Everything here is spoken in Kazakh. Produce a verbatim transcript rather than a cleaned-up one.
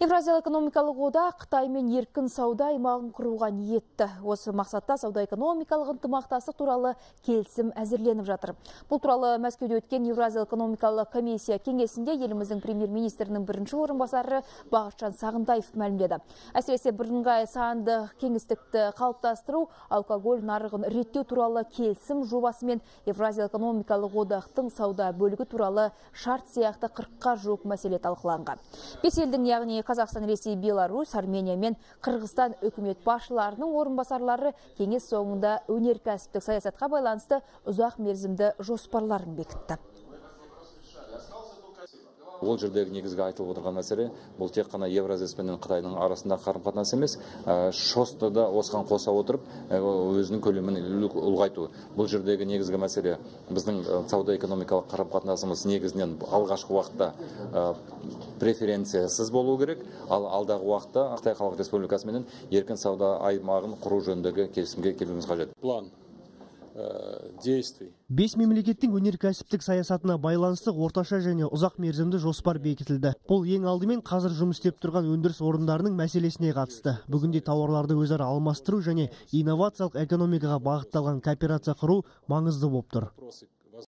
Евразиялық экономикалық одақ Қытай мен еркін сауда аймағын құруға ниетті. Осы мақсатта сауда-экономикалық ынтымақтастық туралы келісім әзірленіп жатыр. Бұл туралы Мәскеуде өткен Евразиялық экономикалық комиссия кеңесінде еліміздің премьер-министрінің бірінші орынбасары Бақытжан Сағынтаев мәлімдеді. Әсіресе бірыңғай сандық кеңістікті қалыптастыру, алкоголь нарығын реттеу туралы келісім жобасы мен Евразиялық экономикалық одақтың сауда бөлігі туралы шарт сияқты қырыққа жуық мәселе талқыланған. Бес елдің, яғни Қазақстан, Ресей, Беларусь, Армения мен Қырғызстан үкімет басшыларының орынбасарлары кеңес соңында өнеркәсіптік саясатқа байланысты ұзақ мерзімді жоспарларын бекітті. Ол жердегі негізгі айтылып отырған мәселе, бұл тек қана Евразия пен Қытайдың арасында қарым-қатынас емес, шосты да осыған қоса отырып, өзінің көлемін ұлғайту. Бұл жердегі негізгі мәселе біздің сауда-экономикалық қарым-қатынасымыз негізінен алғашқы уақытта преференциясыз болу керек, ал алдағы уақытта Қытай Халық Республикасымен еркін сауда аймағын құру жөніндегі келісімге келуіміз қажет. План действий. Бес мемлекеттің өнеркәсіптік саясатына байланысты орташа және ұзақ мерзімді жоспар бекітілді. Бұл ең алдымен қазір жұмыс істеп тұрған өндіріс орындарының мәселесіне қатысты. Бүгінде тауарларды өзара алмастыру және инновациялық экономикаға бағытталған кооперация құру маңызды болып тұр.